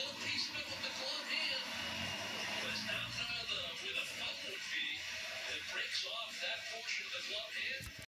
little piece of it with the glove hand. But now with a fumble fee, it breaks off that portion of the glove hand.